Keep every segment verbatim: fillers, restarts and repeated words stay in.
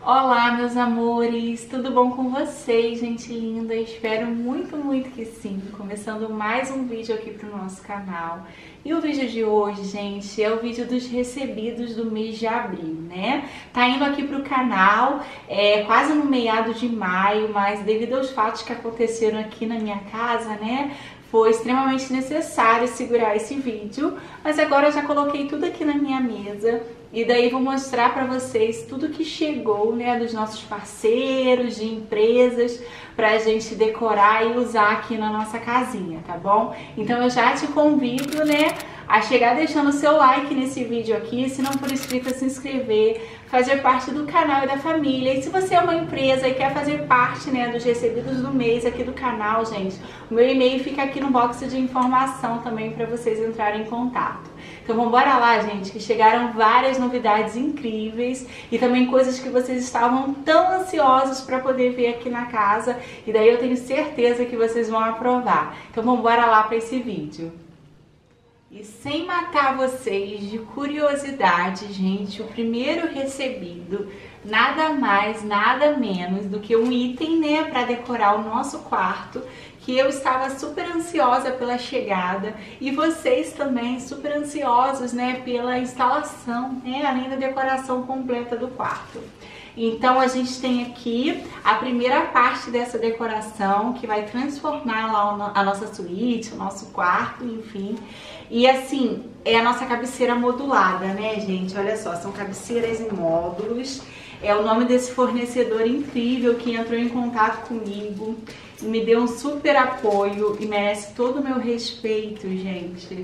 Olá, meus amores, tudo bom com vocês, gente linda? Espero muito, muito que sim. Começando mais um vídeo aqui pro nosso canal. E o vídeo de hoje, gente, é o vídeo dos recebidos do mês de abril, né? Tá indo aqui pro canal, é quase no meado de maio, mas devido aos fatos que aconteceram aqui na minha casa, né? Foi extremamente necessário segurar esse vídeo, mas agora eu já coloquei tudo aqui na minha mesa e daí vou mostrar para vocês tudo que chegou, né, dos nossos parceiros, de empresas, pra gente decorar e usar aqui na nossa casinha, tá bom? Então eu já te convido, né, a chegar deixando o seu like nesse vídeo aqui, se não for inscrito, a se inscrever, fazer parte do canal e da família. E se você é uma empresa e quer fazer parte, né, dos recebidos do mês aqui do canal, gente, o meu e-mail fica aqui no box de informação também para vocês entrarem em contato. Então vamos bora lá, gente, que chegaram várias novidades incríveis e também coisas que vocês estavam tão ansiosos para poder ver aqui na casa, e daí eu tenho certeza que vocês vão aprovar. Então vamos bora lá para esse vídeo. E sem matar vocês de curiosidade, gente, o primeiro recebido, nada mais, nada menos do que um item, né, para decorar o nosso quarto, que eu estava super ansiosa pela chegada e vocês também super ansiosos, né, pela instalação, né, além da decoração completa do quarto. Então a gente tem aqui a primeira parte dessa decoração que vai transformar lá a nossa suíte, o nosso quarto, enfim. E assim, é a nossa cabeceira modulada, né, gente? Olha só, são cabeceiras em módulos. É o nome desse fornecedor incrível que entrou em contato comigo e me deu um super apoio e merece todo o meu respeito, gente.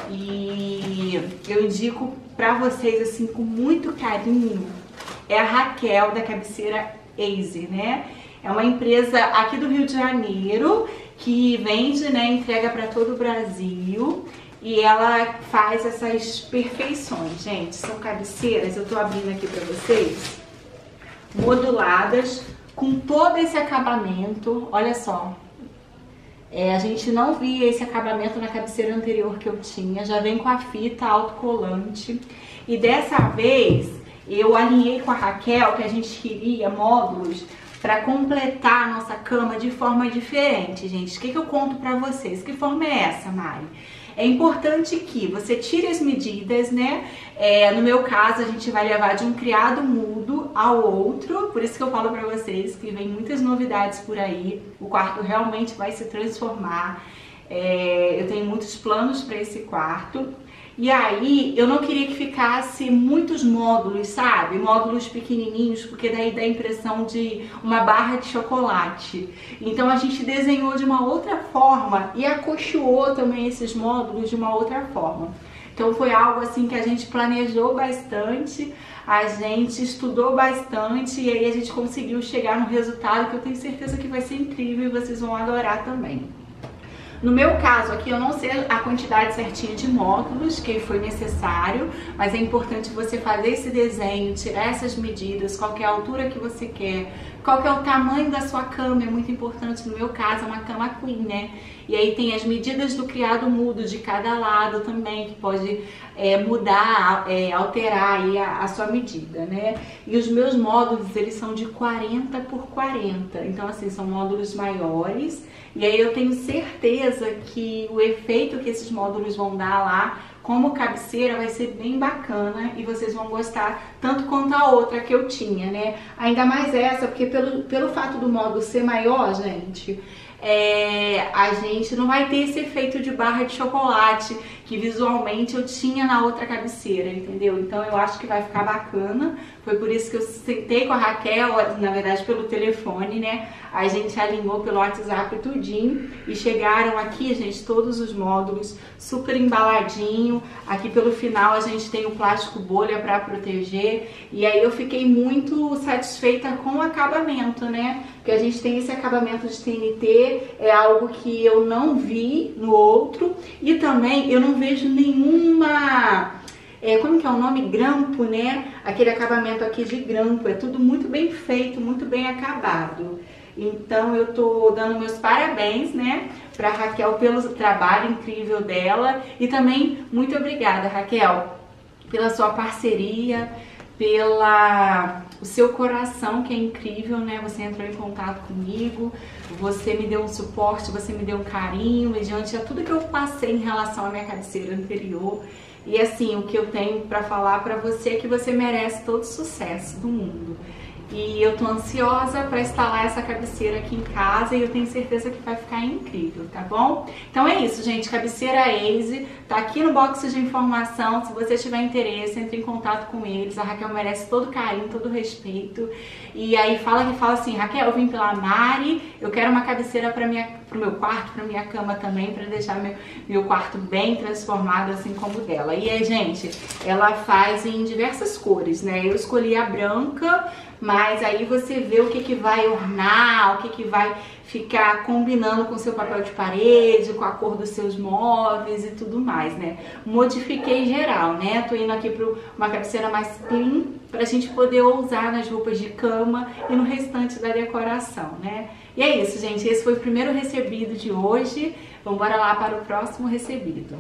E eu indico pra vocês, assim, com muito carinho, é a Raquel, da cabeceira Easy, né? É uma empresa aqui do Rio de Janeiro que vende, né, entrega para todo o Brasil. E ela faz essas perfeições, gente. São cabeceiras, eu tô abrindo aqui pra vocês, moduladas, com todo esse acabamento. Olha só, é, a gente não via esse acabamento na cabeceira anterior que eu tinha. Já vem com a fita autocolante. E dessa vez, eu alinhei com a Raquel que a gente queria módulos para completar a nossa cama de forma diferente, gente. O que, que eu conto pra vocês? Que forma é essa, Mari? É importante que você tire as medidas, né? É, no meu caso, a gente vai levar de um criado mudo ao outro. Por isso que eu falo pra vocês que vem muitas novidades por aí. O quarto realmente vai se transformar. É, eu tenho muitos planos para esse quarto. E aí, eu não queria que ficasse muitos módulos, sabe? Módulos pequenininhos, porque daí dá a impressão de uma barra de chocolate. Então a gente desenhou de uma outra forma e acolchoou também esses módulos de uma outra forma. Então foi algo assim que a gente planejou bastante, a gente estudou bastante e aí a gente conseguiu chegar no resultado que eu tenho certeza que vai ser incrível e vocês vão adorar também. No meu caso aqui, eu não sei a quantidade certinha de módulos que foi necessário, mas é importante você fazer esse desenho, tirar essas medidas, qual que é a altura que você quer, qual que é o tamanho da sua cama, é muito importante. No meu caso, é uma cama queen, né? E aí tem as medidas do criado mudo de cada lado também, que pode é, mudar, é, alterar aí a, a sua medida, né? E os meus módulos, eles são de quarenta por quarenta, então assim, são módulos maiores. E aí eu tenho certeza que o efeito que esses módulos vão dar lá como cabeceira vai ser bem bacana e vocês vão gostar tanto quanto a outra que eu tinha, né? Ainda mais essa, porque pelo, pelo fato do módulo ser maior, gente, é, a gente não vai ter esse efeito de barra de chocolate que visualmente eu tinha na outra cabeceira, entendeu? Então eu acho que vai ficar bacana. Foi por isso que eu sentei com a Raquel, na verdade pelo telefone, né? A gente alinhou pelo WhatsApp tudinho e chegaram aqui, gente, todos os módulos super embaladinho. Aqui pelo final a gente tem o plástico bolha para proteger e aí eu fiquei muito satisfeita com o acabamento, né? Porque a gente tem esse acabamento de T N T, é algo que eu não vi no outro e também eu não vejo nenhuma... É, como que é o nome? Grampo, né? Aquele acabamento aqui de grampo. É tudo muito bem feito, muito bem acabado. Então eu tô dando meus parabéns, né, pra Raquel pelo trabalho incrível dela. E também muito obrigada, Raquel, pela sua parceria, pela o seu coração, que é incrível, né? Você entrou em contato comigo, você me deu um suporte, você me deu um carinho, mediante a tudo que eu passei em relação à minha cabeceira anterior. E assim, o que eu tenho pra falar pra você é que você merece todo o sucesso do mundo. E eu tô ansiosa para instalar essa cabeceira aqui em casa e eu tenho certeza que vai ficar incrível, tá bom? Então é isso, gente. Cabeceira Ace tá aqui no box de informação. Se você tiver interesse, entre em contato com eles. A Raquel merece todo carinho, todo respeito. E aí fala que fala assim: Raquel, eu vim pela Mari, eu quero uma cabeceira para minha pro meu quarto, para minha cama também, para deixar meu, meu quarto bem transformado, assim como o dela. E aí, gente, ela faz em diversas cores, né? Eu escolhi a branca, mas aí você vê o que que vai ornar, o que que vai ficar combinando com o seu papel de parede, com a cor dos seus móveis e tudo mais, né? Modifiquei geral, né? Tô indo aqui para uma cabeceira mais clean, pra gente poder usar nas roupas de cama e no restante da decoração, né? E é isso, gente. Esse foi o primeiro recebido de hoje. Vamos embora lá para o próximo recebido.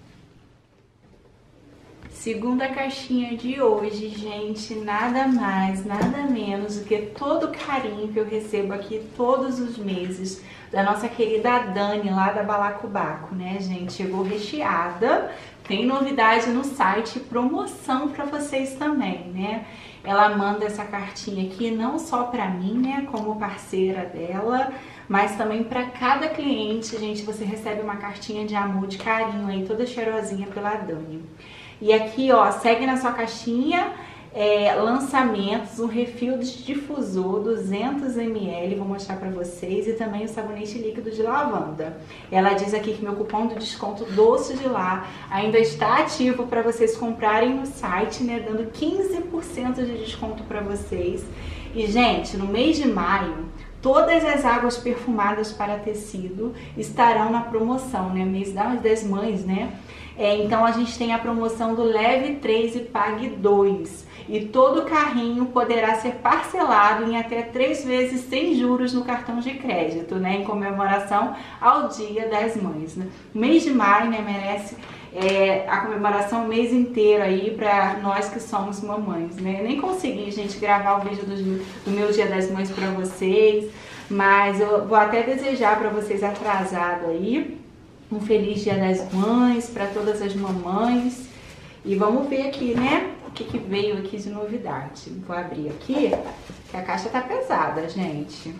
Segunda caixinha de hoje, gente, nada mais, nada menos do que todo o carinho que eu recebo aqui todos os meses da nossa querida Dani, lá da Balacobaco, né, gente? Chegou recheada, tem novidade no site, promoção para vocês também, né? Ela manda essa cartinha aqui não só para mim, né, como parceira dela, mas também para cada cliente, gente, você recebe uma cartinha de amor, de carinho aí, toda cheirosinha pela Dani. E aqui, ó, segue na sua caixinha, é, lançamentos, um refil de difusor, duzentos mililitros, vou mostrar pra vocês, e também o sabonete líquido de lavanda. Ela diz aqui que meu cupom de desconto Doce de Lá ainda está ativo para vocês comprarem no site, né, dando quinze por cento de desconto para vocês. E, gente, no mês de maio, todas as águas perfumadas para tecido estarão na promoção, né, mês das mães, né? É, então a gente tem a promoção do Leve três e Pague dois. E todo carrinho poderá ser parcelado em até três vezes sem juros no cartão de crédito, né? Em comemoração ao Dia das Mães, né? O mês de maio, né, merece é, a comemoração o mês inteiro aí para nós que somos mamães, né? Eu nem consegui, gente, gravar o vídeo do, do meu Dia das Mães para vocês, mas eu vou até desejar para vocês atrasado aí um feliz Dia das Mães para todas as mamães. E vamos ver aqui, né, o que que veio aqui de novidade. Vou abrir aqui, que a caixa tá pesada, gente.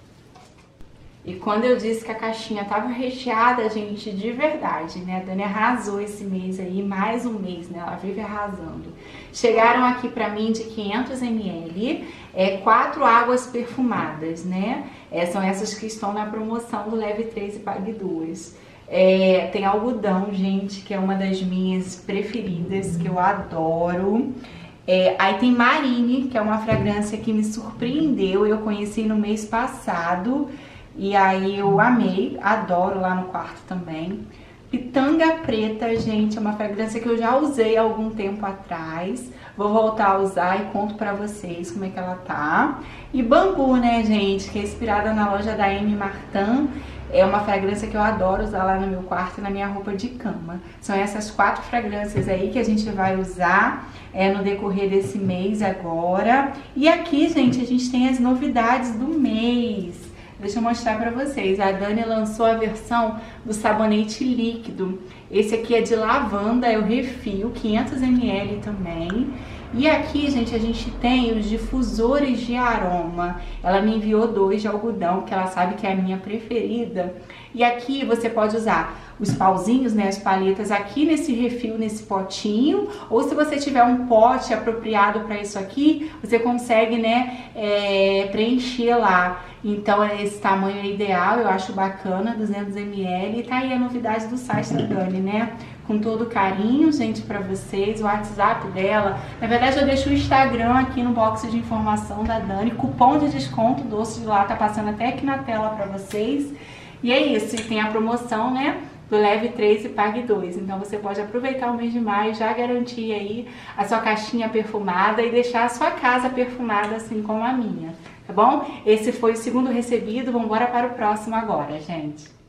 E quando eu disse que a caixinha tava recheada, gente, de verdade, né? A Dani arrasou esse mês aí, mais um mês, né? Ela vive arrasando. Chegaram aqui pra mim de quinhentos mililitros, é, quatro águas perfumadas, né? É, são essas que estão na promoção do Leve três e Pague duas. É, tem algodão, gente, que é uma das minhas preferidas, que eu adoro. É, aí tem Marine, que é uma fragrância que me surpreendeu, eu conheci no mês passado e aí eu amei, adoro lá no quarto também. Pitanga Preta, gente, é uma fragrância que eu já usei há algum tempo atrás. Vou voltar a usar e conto pra vocês como é que ela tá. E Bambu, né, gente, que é inspirada na loja da M. Martin. É uma fragrância que eu adoro usar lá no meu quarto e na minha roupa de cama. São essas quatro fragrâncias aí que a gente vai usar é, no decorrer desse mês agora. E aqui, gente, a gente tem as novidades do mês. Deixa eu mostrar pra vocês. A Dani lançou a versão do sabonete líquido. Esse aqui é de lavanda, é o refil, quinhentos mililitros também. E aqui, gente, a gente tem os difusores de aroma. Ela me enviou dois de algodão, que ela sabe que é a minha preferida. E aqui você pode usar os pauzinhos, né, as paletas aqui nesse refil, nesse potinho. Ou se você tiver um pote apropriado para isso aqui, você consegue, né, é, preencher lá. Então esse tamanho é ideal, eu acho bacana, duzentos mililitros. E tá aí a novidade do site da Dani, né? Com todo carinho, gente, pra vocês, o WhatsApp dela. Na verdade, eu deixo o Instagram aqui no box de informação da Dani. Cupom de desconto Doce de Lá tá passando até aqui na tela pra vocês. E é isso, e tem a promoção, né, do Leve três e Pague dois. Então você pode aproveitar o mês de maio, já garantir aí a sua caixinha perfumada e deixar a sua casa perfumada assim como a minha, tá bom? Esse foi o segundo recebido, vamos embora para o próximo agora, gente.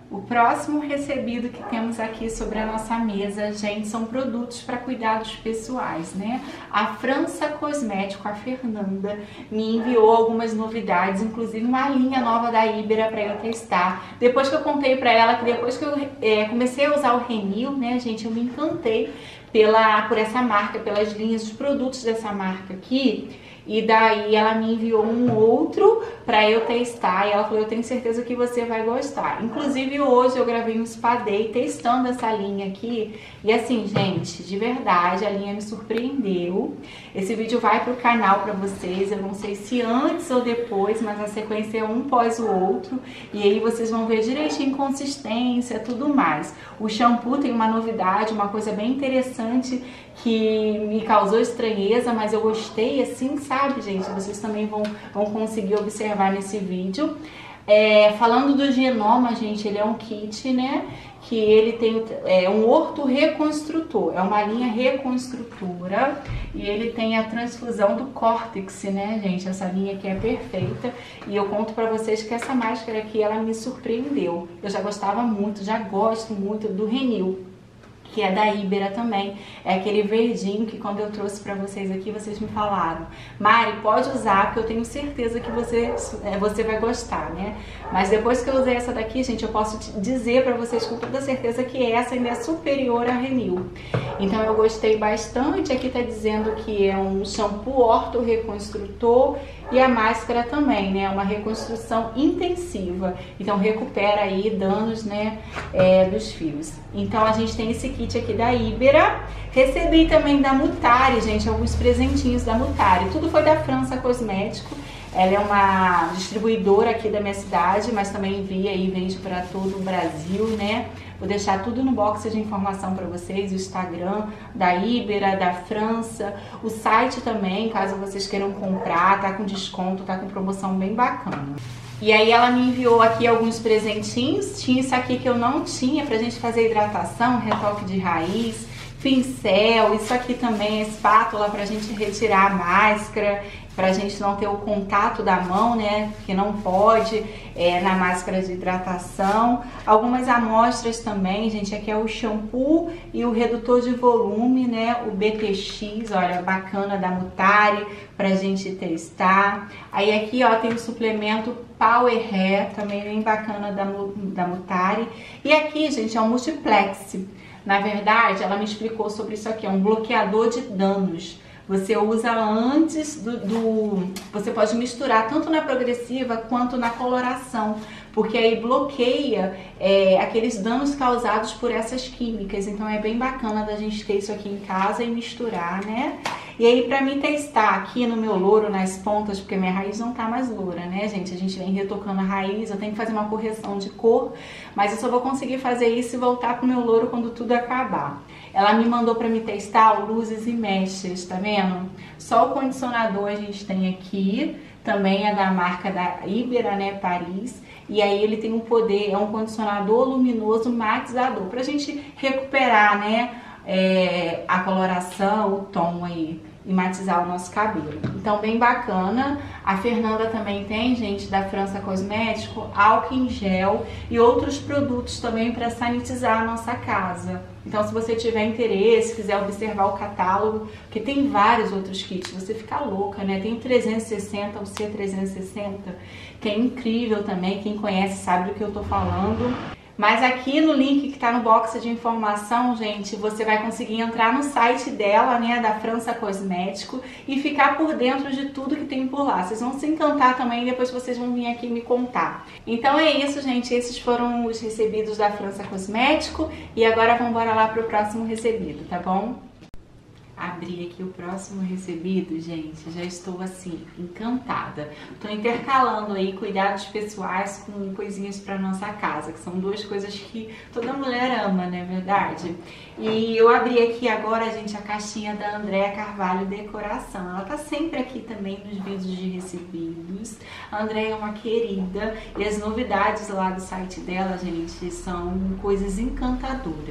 O próximo recebido que temos aqui sobre a nossa mesa, gente, são produtos para cuidados pessoais, né? A França Cosmético, a Fernanda, me enviou algumas novidades, inclusive uma linha nova da Ibera para eu testar. Depois que eu contei para ela que depois que eu é, comecei a usar o Renew, né, gente, eu me encantei pela, por essa marca, pelas linhas, os produtos dessa marca aqui. E daí ela me enviou um outro pra eu testar e ela falou, eu tenho certeza que você vai gostar. Inclusive hoje eu gravei um spa day testando essa linha aqui. E assim, gente, de verdade, a linha me surpreendeu. Esse vídeo vai pro canal pra vocês, eu não sei se antes ou depois, mas a sequência é um pós o outro. E aí vocês vão ver direitinho consistência, tudo mais. O shampoo tem uma novidade, uma coisa bem interessante que me causou estranheza, mas eu gostei assim, sabe, gente? Vocês também vão, vão conseguir observar nesse vídeo. É, falando do Genoma, gente, ele é um kit, né? Que ele tem é, um orto reconstrutor, é uma linha reconstrutora e ele tem a transfusão do córtex, né, gente? Essa linha aqui é perfeita e eu conto pra vocês que essa máscara aqui, ela me surpreendeu. Eu já gostava muito, já gosto muito do Renew, que é da Ibera também, é aquele verdinho que quando eu trouxe pra vocês aqui, vocês me falaram, Mari, pode usar, porque eu tenho certeza que você, é, você vai gostar, né? Mas depois que eu usei essa daqui, gente, eu posso te dizer pra vocês com toda certeza que essa ainda é superior à Renew. Então eu gostei bastante, aqui tá dizendo que é um shampoo orto-reconstrutor e a máscara também, né? Uma reconstrução intensiva. Então recupera aí danos, né, é, dos fios. Então a gente tem esse kit aqui da Ibera. Recebi também da Mutari, gente, alguns presentinhos da Mutari. Tudo foi da França Cosmético. Ela é uma distribuidora aqui da minha cidade, mas também envia e vende para todo o Brasil, né? Vou deixar tudo no box de informação para vocês, o Instagram da Ibera, da França, o site também, caso vocês queiram comprar, tá com desconto, tá com promoção bem bacana. E aí ela me enviou aqui alguns presentinhos, tinha isso aqui que eu não tinha pra gente fazer hidratação, retoque de raiz, pincel, isso aqui também é espátula pra gente retirar a máscara, pra gente não ter o contato da mão, né, que não pode é, na máscara de hidratação. Algumas amostras também, gente, aqui é o shampoo e o redutor de volume, né, o B T X, olha, bacana, da Mutari, pra gente testar. Aí aqui, ó, tem o suplemento Power Hair, também bem bacana da, da Mutari. E aqui, gente, é um multiplex. Na verdade, ela me explicou sobre isso aqui, é um bloqueador de danos. Você usa antes do, do... Você pode misturar tanto na progressiva quanto na coloração, porque aí bloqueia é, aqueles danos causados por essas químicas. Então é bem bacana da gente ter isso aqui em casa e misturar, né? E aí pra mim testar aqui no meu louro, nas pontas, porque minha raiz não tá mais loura, né, gente? A gente vem retocando a raiz, eu tenho que fazer uma correção de cor, mas eu só vou conseguir fazer isso e voltar pro meu louro quando tudo acabar. Ela me mandou pra me testar luzes e mechas, tá vendo? Só o condicionador a gente tem aqui, também é da marca da Ibera, né, Paris. E aí ele tem um poder, é um condicionador luminoso matizador, pra gente recuperar, né, é, a coloração, o tom aí, e matizar o nosso cabelo. Então bem bacana. A Fernanda também tem, gente, da França Cosmético, álcool em gel e outros produtos também para sanitizar a nossa casa. Então se você tiver interesse, quiser observar o catálogo, que tem vários outros kits, você fica louca, né? Tem o trezentos e sessenta, o C trezentos e sessenta, que é incrível também, quem conhece sabe do que eu tô falando. Mas aqui no link que tá no box de informação, gente, você vai conseguir entrar no site dela, né, da França Cosmético, e ficar por dentro de tudo que tem por lá. Vocês vão se encantar também, depois vocês vão vir aqui me contar. Então é isso, gente, esses foram os recebidos da França Cosmético, e agora vamos embora lá pro próximo recebido, tá bom? Abri aqui o próximo recebido, gente, já estou assim, encantada. Tô intercalando aí cuidados pessoais com coisinhas pra nossa casa, que são duas coisas que toda mulher ama, não é verdade? E eu abri aqui agora, gente, a caixinha da Andréa Carvalho Decoração. Ela tá sempre aqui também nos vídeos de recebidos. A Andréa é uma querida e as novidades lá do site dela, gente, são coisas encantadoras.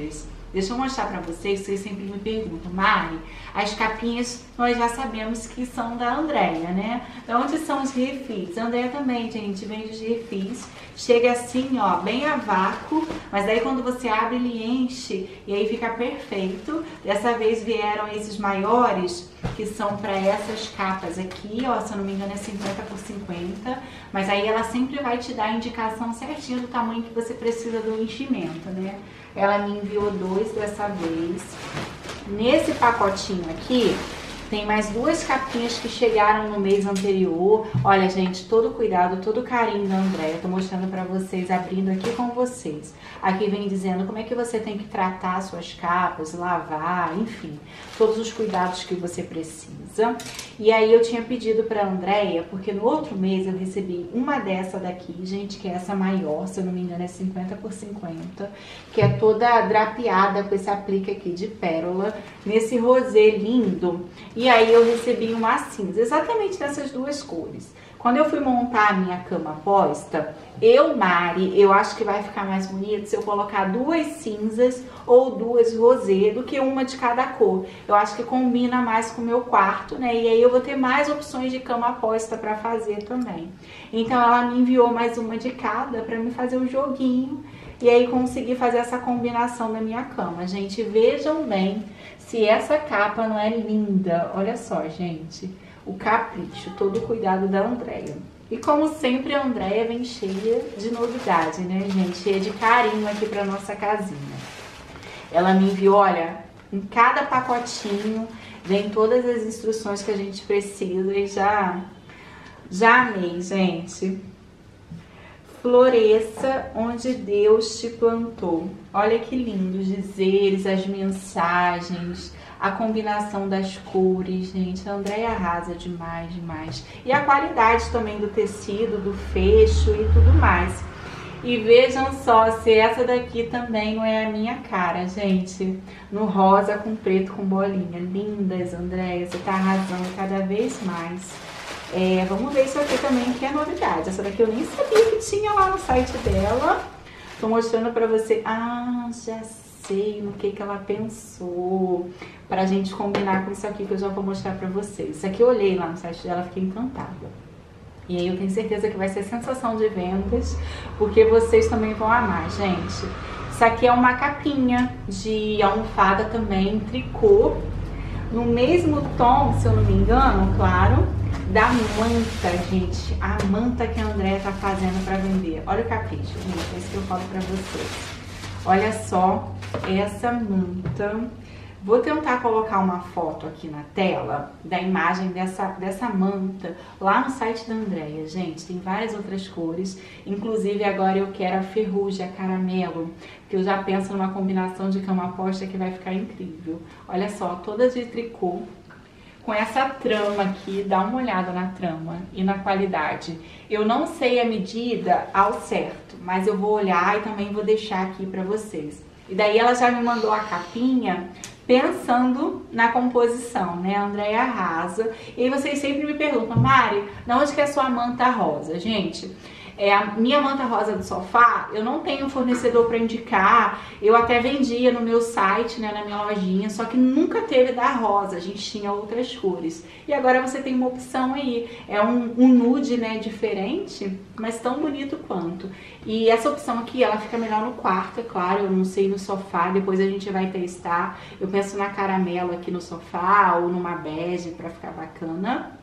Deixa eu mostrar pra vocês, vocês sempre me perguntam, Mari, as capinhas nós já sabemos que são da Andréia, né? De onde são os refis? A Andréia também, gente, vende os refis. Chega assim, ó, bem a vácuo, mas daí quando você abre ele enche e aí fica perfeito. Dessa vez vieram esses maiores, que são para essas capas aqui, ó, se eu não me engano é cinquenta por cinquenta, mas aí ela sempre vai te dar a indicação certinha do tamanho que você precisa do enchimento, né? Ela me enviou dois dessa vez. Nesse pacotinho aqui, tem mais duas capinhas que chegaram no mês anterior. Olha, gente, todo cuidado, todo carinho da Andréia. Tô mostrando pra vocês, abrindo aqui com vocês. Aqui vem dizendo como é que você tem que tratar suas capas, lavar, enfim. Todos os cuidados que você precisa. E aí eu tinha pedido pra Andréia, porque no outro mês eu recebi uma dessa daqui, gente, que é essa maior, se eu não me engano é cinquenta por cinquenta, que é toda drapeada com esse aplique aqui de pérola, nesse rosê lindo. E aí eu recebi uma cinza, exatamente dessas duas cores. Quando eu fui montar a minha cama posta, eu, Mari, eu acho que vai ficar mais bonito se eu colocar duas cinzas ou duas rosê do que uma de cada cor. Eu acho que combina mais com o meu quarto, né? E aí eu vou ter mais opções de cama posta pra fazer também. Então ela me enviou mais uma de cada pra me fazer um joguinho e aí conseguir fazer essa combinação da minha cama. Gente, vejam bem se essa capa não é linda. Olha só, gente, o capricho, todo o cuidado da Andréia. E como sempre, a Andréia vem cheia de novidade, né, gente? Cheia de carinho aqui pra nossa casinha. Ela me enviou, olha, em cada pacotinho vem todas as instruções que a gente precisa e já, já amei, gente. Floresça onde Deus te plantou. Olha que lindo os dizeres, as mensagens, a combinação das cores, gente. A Andréia arrasa demais, demais. E a qualidade também do tecido, do fecho e tudo mais. E vejam só se essa daqui também não é a minha cara, gente. No rosa com preto com bolinha. Lindas, Andréia, você tá arrasando cada vez mais. É, vamos ver isso aqui também, que é novidade. Essa daqui eu nem sabia que tinha lá no site dela. Tô mostrando pra você. Ah, já sei no que que ela pensou pra gente combinar com isso aqui que eu já vou mostrar pra vocês. Isso aqui eu olhei lá no site dela, fiquei encantada. E aí eu tenho certeza que vai ser sensação de vendas, porque vocês também vão amar, gente. Isso aqui é uma capinha de almofada também, tricô, no mesmo tom, se eu não me engano, claro, da manta, gente. A manta que a Andréia tá fazendo pra vender. Olha o capricho, gente, é isso que eu falo pra vocês. Olha só essa manta. Vou tentar colocar uma foto aqui na tela da imagem dessa, dessa manta lá no site da Andréia, gente. Tem várias outras cores, inclusive agora eu quero a ferrugem, a caramelo, que eu já penso numa combinação de cama posta que vai ficar incrível. Olha só, toda de tricô, com essa trama aqui, dá uma olhada na trama e na qualidade. Eu não sei a medida ao certo, mas eu vou olhar e também vou deixar aqui pra vocês. E daí ela já me mandou a capinha pensando na composição, né? A Andréia arrasa. E aí vocês sempre me perguntam, Mari, de onde que é a sua manta rosa? Gente, é, a minha manta rosa do sofá, eu não tenho fornecedor para indicar. Eu até vendia no meu site, né, na minha lojinha, só que nunca teve da rosa, a gente tinha outras cores. E agora você tem uma opção aí, é um, um nude, né, diferente, mas tão bonito quanto. E essa opção aqui, ela fica melhor no quarto, é claro, eu não sei no sofá, depois a gente vai testar. Eu penso na caramelo aqui no sofá ou numa bege para ficar bacana.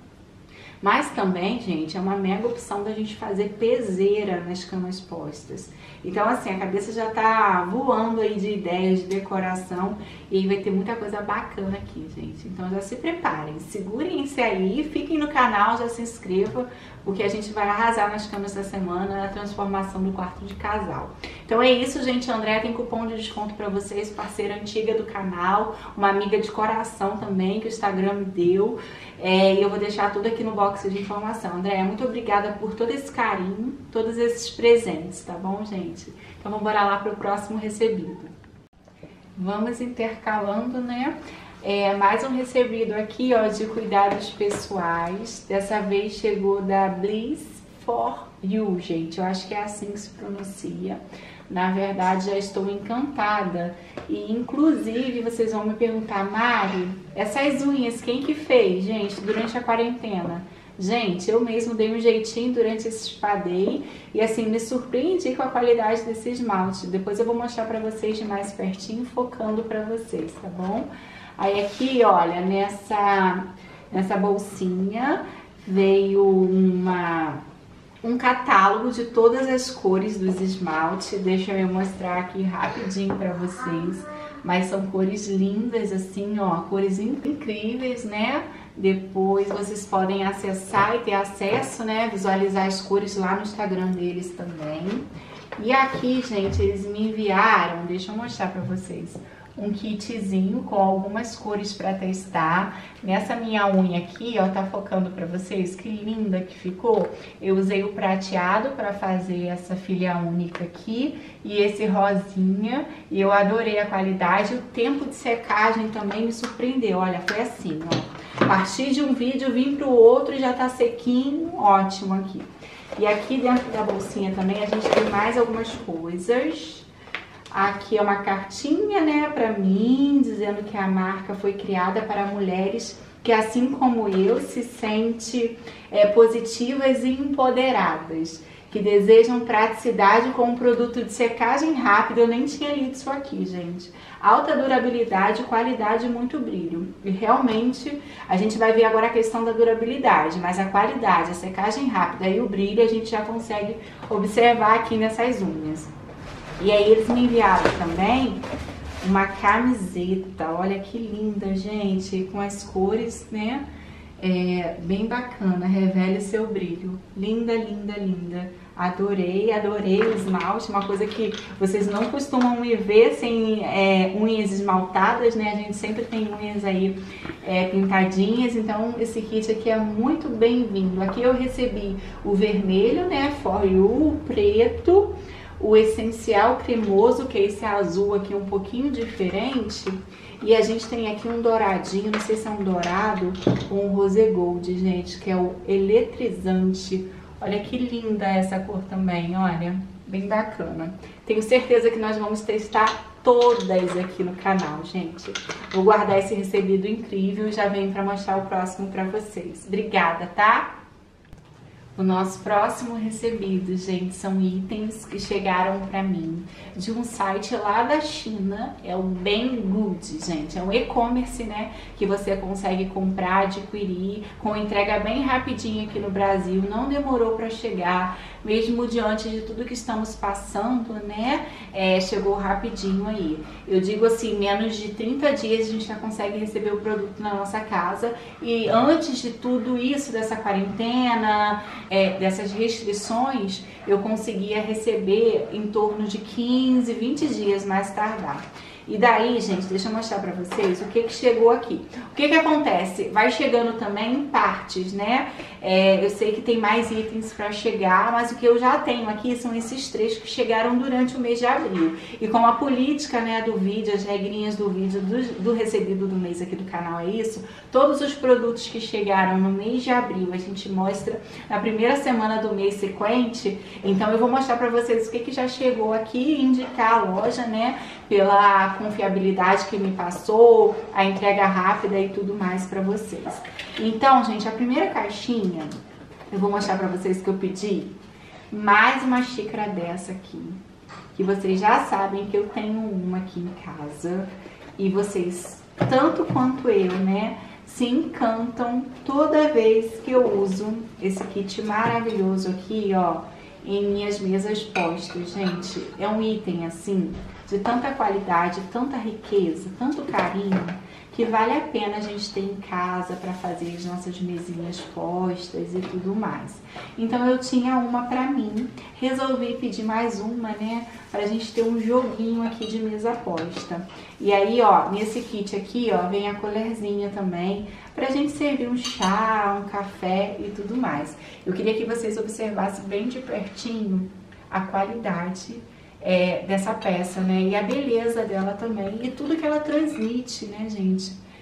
Mas também, gente, é uma mega opção da gente fazer peseira nas camas postas. Então, assim, a cabeça já tá voando aí de ideias de decoração e aí vai ter muita coisa bacana aqui, gente. Então já se preparem, segurem-se aí, fiquem no canal, já se inscrevam, porque a gente vai arrasar nas camas da semana na transformação do quarto de casal. Então é isso, gente. A Andréia tem cupom de desconto pra vocês, parceira antiga do canal, uma amiga de coração também, que o Instagram me deu. É, e eu vou deixar tudo aqui no box de informação. Andréia, muito obrigada por todo esse carinho, todos esses presentes, tá bom, gente? Então vamos bora lá pro próximo recebido. Vamos intercalando, né? É, mais um recebido aqui, ó, de cuidados pessoais. Dessa vez chegou da Bliss For You, gente. Eu acho que é assim que se pronuncia. Na verdade, já estou encantada. E, inclusive, vocês vão me perguntar, Mari, essas unhas, quem que fez, gente, durante a quarentena? Gente, eu mesmo dei um jeitinho durante esse spa day e, assim, me surpreendi com a qualidade desse esmalte. Depois eu vou mostrar pra vocês de mais pertinho, focando pra vocês, tá bom? Aí aqui, olha, nessa, nessa bolsinha veio uma... um catálogo de todas as cores dos esmaltes. Deixa eu mostrar aqui rapidinho para vocês. Mas são cores lindas, assim, ó, cores incríveis, né? Depois vocês podem acessar e ter acesso, né? Visualizar as cores lá no Instagram deles também. E aqui, gente, eles me enviaram, deixa eu mostrar para vocês, um kitzinho com algumas cores para testar. Nessa minha unha aqui, ó, tá focando para vocês, que linda que ficou. Eu usei o prateado para fazer essa filha única aqui e esse rosinha, e eu adorei a qualidade. O tempo de secagem também me surpreendeu, olha, foi assim, ó. A partir de um vídeo, vim pro outro e já tá sequinho, ótimo aqui. E aqui dentro da bolsinha também a gente tem mais algumas coisas. Aqui é uma cartinha, né, pra mim, dizendo que a marca foi criada para mulheres que, assim como eu, se sentem é, positivas e empoderadas, que desejam praticidade com um produto de secagem rápida. Eu nem tinha lido isso aqui, gente. Alta durabilidade, qualidade e muito brilho. E realmente, a gente vai ver agora a questão da durabilidade, mas a qualidade, a secagem rápida e o brilho a gente já consegue observar aqui nessas unhas. E aí eles me enviaram também uma camiseta, olha que linda, gente, com as cores, né, é, bem bacana, revele seu brilho, linda, linda, linda, adorei, adorei o esmalte, uma coisa que vocês não costumam me ver sem é, unhas esmaltadas, né, a gente sempre tem unhas aí é, pintadinhas, então esse kit aqui é muito bem-vindo. Aqui eu recebi o vermelho, né, For You, o preto, o essencial cremoso, que é esse azul aqui um pouquinho diferente, e a gente tem aqui um douradinho, não sei se é um dourado ou um rosé gold, gente, que é o eletrizante. Olha que linda essa cor também, olha, bem bacana. Tenho certeza que nós vamos testar todas aqui no canal, gente. Vou guardar esse recebido incrível e já venho para mostrar o próximo para vocês. Obrigada, tá? O nosso próximo recebido, gente, são itens que chegaram pra mim de um site lá da China, é o Banggood, gente, é um e-commerce, né, que você consegue comprar, adquirir, com entrega bem rapidinho aqui no Brasil, não demorou pra chegar, mesmo diante de tudo que estamos passando, né, é, chegou rapidinho aí. Eu digo assim, menos de trinta dias a gente já consegue receber o produto na nossa casa, e antes de tudo isso, dessa quarentena, É, dessas restrições, eu conseguia receber em torno de quinze, vinte dias mais tardar. E daí, gente, deixa eu mostrar pra vocês o que que chegou aqui. O que que acontece? Vai chegando também em partes, né? É, eu sei que tem mais itens pra chegar, mas o que eu já tenho aqui são esses três que chegaram durante o mês de abril. E com a política, né, do vídeo, as regrinhas do vídeo, do, do recebido do mês aqui do canal é isso, todos os produtos que chegaram no mês de abril, a gente mostra na primeira semana do mês sequente. Então eu vou mostrar pra vocês o que que já chegou aqui e indicar a loja, né, pela confiabilidade que me passou, a entrega rápida e tudo mais pra vocês. Então, gente, a primeira caixinha, eu vou mostrar pra vocês que eu pedi mais uma xícara dessa aqui, que vocês já sabem que eu tenho uma aqui em casa, e vocês, tanto quanto eu, né, se encantam toda vez que eu uso esse kit maravilhoso aqui, ó, em minhas mesas postas, gente. É um item, assim, de tanta qualidade, tanta riqueza, tanto carinho, que vale a pena a gente ter em casa para fazer as nossas mesinhas postas e tudo mais. Então eu tinha uma pra mim, resolvi pedir mais uma, né, pra gente ter um joguinho aqui de mesa posta. E aí, ó, nesse kit aqui, ó, vem a colherzinha também, pra gente servir um chá, um café e tudo mais. Eu queria que vocês observassem bem de pertinho a qualidade É, dessa peça, né, e a beleza dela também, e tudo que ela transmite, né, gente,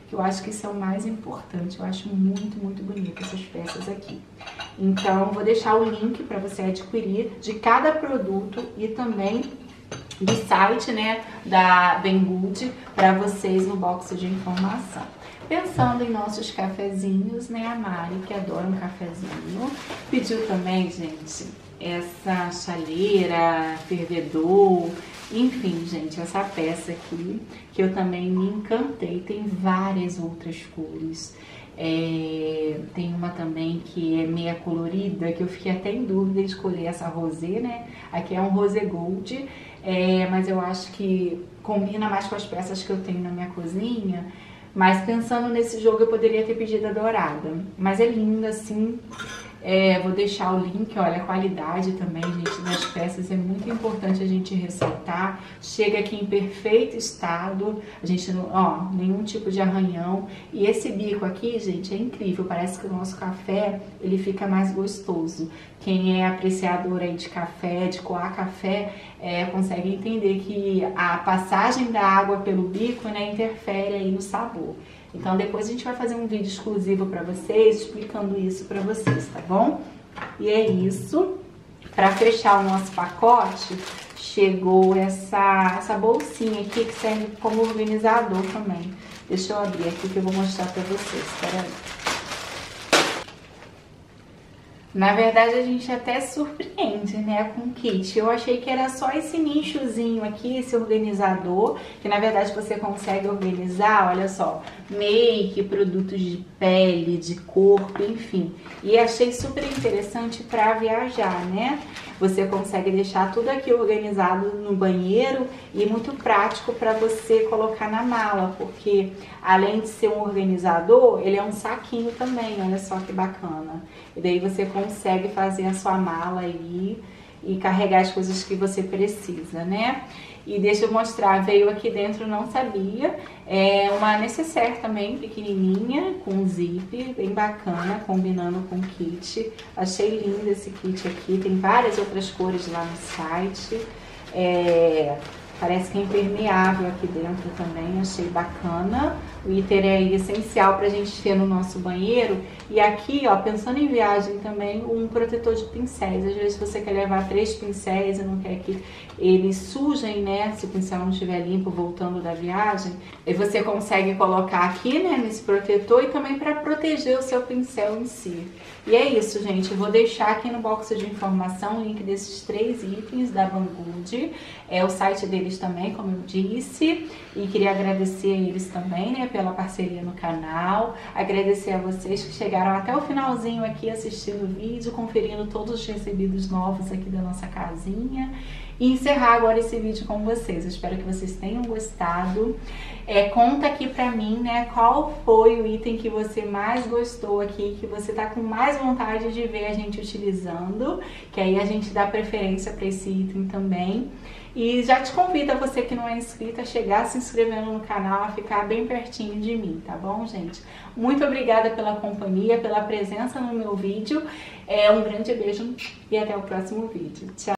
que eu acho que isso é o mais importante. Eu acho muito, muito bonito essas peças aqui. Então, vou deixar o link para você adquirir de cada produto e também do site, né, da Banggood para vocês no box de informação. Pensando em nossos cafezinhos, né, a Mari, que adora um cafezinho, pediu também, gente, essa chaleira, fervedor, enfim, gente, essa peça aqui, que eu também me encantei, tem várias outras cores. É, tem uma também que é meia colorida, que eu fiquei até em dúvida de escolher essa rosé, né? Aqui é um rosé gold, é, mas eu acho que combina mais com as peças que eu tenho na minha cozinha. Mas pensando nesse jogo eu poderia ter pedido a dourada, mas é linda assim. É, vou deixar o link, olha, a qualidade também, gente, das peças é muito importante a gente ressaltar. Chega aqui em perfeito estado, a gente não, ó, nenhum tipo de arranhão. E esse bico aqui, gente, é incrível, parece que o nosso café, ele fica mais gostoso. Quem é apreciador aí de café, de coar café, é, consegue entender que a passagem da água pelo bico, né, interfere aí no sabor. Então depois a gente vai fazer um vídeo exclusivo para vocês, explicando isso para vocês, tá bom? E é isso. Para fechar o nosso pacote, chegou essa, essa bolsinha aqui que serve como organizador também. Deixa eu abrir aqui que eu vou mostrar para vocês, espera aí. Na verdade, a gente até surpreende, né, com o kit. Eu achei que era só esse nichozinho aqui, esse organizador, que na verdade você consegue organizar, olha só, make, produtos de pele, de corpo, enfim. E achei super interessante para viajar, né? Você consegue deixar tudo aqui organizado no banheiro e muito prático para você colocar na mala, porque além de ser um organizador, ele é um saquinho também, olha só que bacana. E daí você consegue fazer a sua mala aí e carregar as coisas que você precisa, né? E deixa eu mostrar, veio aqui dentro, não sabia, é uma necessaire também, pequenininha, com zip, bem bacana, combinando com o kit. Achei lindo esse kit aqui, tem várias outras cores lá no site. É, parece que é impermeável aqui dentro também, achei bacana. O item é essencial pra gente ter no nosso banheiro. E aqui, ó, pensando em viagem também, um protetor de pincéis. Às vezes você quer levar três pincéis e não quer que eles sujem, né? Se o pincel não estiver limpo voltando da viagem. E você consegue colocar aqui, né, nesse protetor e também para proteger o seu pincel em si. E é isso, gente. Eu vou deixar aqui no box de informação o link desses três itens da Banggood. É o site deles também, como eu disse. E queria agradecer a eles também, né, pela parceria no canal. Agradecer a vocês que chegaram até o finalzinho aqui assistindo o vídeo, conferindo todos os recebidos novos aqui da nossa casinha. E encerrar agora esse vídeo com vocês. Eu espero que vocês tenham gostado. É, conta aqui pra mim, né, qual foi o item que você mais gostou aqui, que você tá com mais vontade de ver a gente utilizando, que aí a gente dá preferência pra esse item também. E já te convido a você que não é inscrita a chegar se inscrevendo no canal, a ficar bem pertinho de mim, tá bom, gente? Muito obrigada pela companhia, pela presença no meu vídeo. É, um grande beijo e até o próximo vídeo. Tchau!